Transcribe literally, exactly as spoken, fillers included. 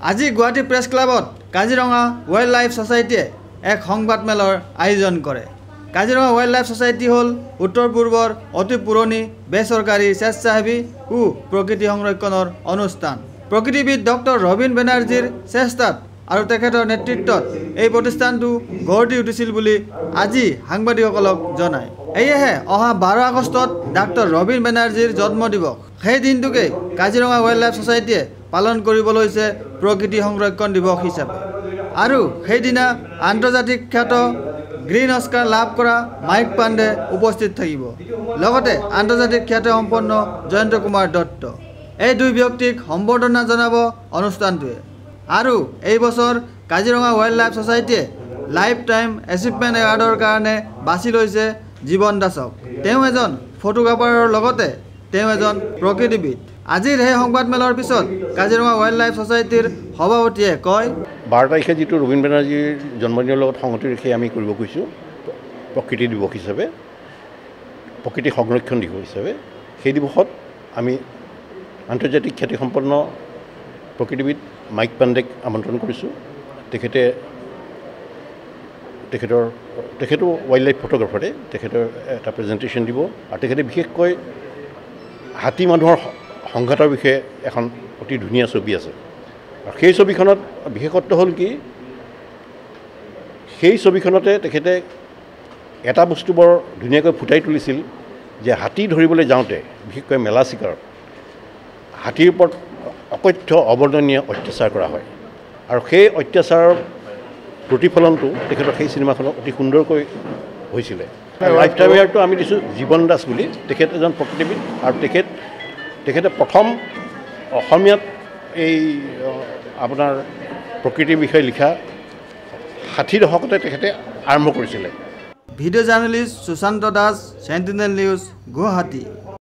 আজি গুৱাহাটী প্ৰেছ ক্লাবত Kaziranga Wildlife ছ'চাইটিয়ে এক সংবাদমেলৰ আয়োজন কৰে। কাজিৰঙা ৱাইল্ড লাইফ ছ'চাইটি হ'ল উত্তৰ পূৰ্বৰ অতি পুৰণি বেচৰকাৰী স্বেচ্ছাসেৱী ও প্ৰকৃতি সংৰক্ষণৰ অনুষ্ঠান। প্ৰকৃতিবিদ ডক্টৰ ৰবীন বেনাৰ্জীৰ চেষ্টাত আৰু তেখেতৰ নেতৃত্বত এই প্ৰতিষ্ঠানটো গঢ় দি উঠিছিল বুলি আজি সাংবাদিকসকলক জনায়। এয়েহে অহা বাৰ আগষ্টত ডাক্তৰ ৰবীন বেনাৰ্জীৰ জন্ম দিৱস। সেই দিনটোকে কাজিৰঙা ৱাইল্ড লাইফ ছ'চাইটিয়ে পালন কৰিব লৈছে প্ৰকৃতি সংৰক্ষণ দিৱস হিচাপে। আৰু সেইদিনা আন্তৰ্জাতিক খ্যাত গ্ৰীণ অস্কাৰ লাভ কৰা মাইক পাণ্ডে উপস্থিত থাকিব, লগতে আন্তৰ্জাতিক খ্যাতি সম্পন্ন জয়ন্ত কুমাৰ দত্ত। এই দুই ব্যক্তিক সম্বৰ্ধনা জনাব অনুষ্ঠানটোৱে। আৰু এই বছৰ কাজিৰঙা ৱাইল্ড লাইফ ছ'চাইটিয়ে লাইফ টাইম এচিভমেণ্ট এৱাৰ্ডৰ কাৰণে বাছি লৈছে জীৱন দাসক। তেওঁ এজন ফটোগ্ৰাফাৰৰ লগতে তেওঁ এজন প্ৰকৃতিবিদ। আজিৰ সেই সংবাদমেলৰ পিছত কাজিৰঙা ৱাইল্ড লাইফ ছ'চাইটিৰ সভাপতিয়ে কয়, বাৰ তাৰিখে যিটো ৰবীন বেনাৰ্জীৰ জন্মদিনৰ লগত সংগতি ৰাখি আমি কৰিব কৈছোঁ প্ৰকৃতি দিৱস হিচাপে, প্ৰকৃতি সংৰক্ষণ দিৱস হিচাপে, সেই দিৱসত আমি আন্তৰ্জাতিক খ্যাতিসম্পন্ন প্ৰকৃতিবিদ মাইক পাণ্ডেক আমন্ত্ৰণ কৰিছোঁ। তেখেতে তেখেতৰ তেখেতো ৱাইল্ড লাইফ ফটোগ্ৰাফাৰে, তেখেতৰ এটা প্ৰেজেণ্টেশ্যন দিব। আৰু তেখেতে বিশেষকৈ হাতী মানুহৰ সংঘাতৰ বিষয়ে এখন অতি ধুনীয়া ছবি আছে। আৰু সেই ছবিখনত বিশেষত্ব হ'ল কি, সেই ছবিখনতে তেখেতে এটা বস্তু বৰ ধুনীয়াকৈ ফুটাই তুলিছিল যে হাতী ধৰিবলৈ যাওঁতে, বিশেষকৈ মেলা চিকাৰত হাতীৰ ওপৰত অকথ্য অৱৰ্ণনীয় অত্যাচাৰ কৰা হয়। আৰু সেই অত্যাচাৰৰ প্ৰতিফলনটো তেখেতৰ সেই চিনেমাখনত অতি সুন্দৰকৈ হৈছিলে। লাইফ টাইম এৱাৰ্ডটো আমি দিছোঁ জীৱন দাস বুলি। তেখেত এজন প্ৰকৃতিবিদ আৰু তেখেত তেখেতে প্ৰথম অসমীয়াত এই আপোনাৰ প্ৰকৃতিৰ বিষয়ে লিখা ষাঠি দশকতে তেখেতে আৰম্ভ কৰিছিলে। Video' journalist Sushanta Das, Sentinel News, Guwahati.